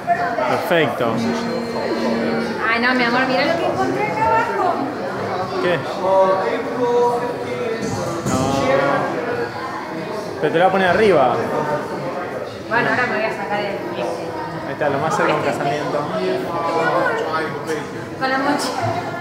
Perfecto. Ay, no, mi amor, mira lo que encontré acá abajo. ¿Qué? No. Pero te lo voy a poner arriba. Bueno, ahora me voy a sacar el Ahí está, lo más cerca de un casamiento. Con la mochila.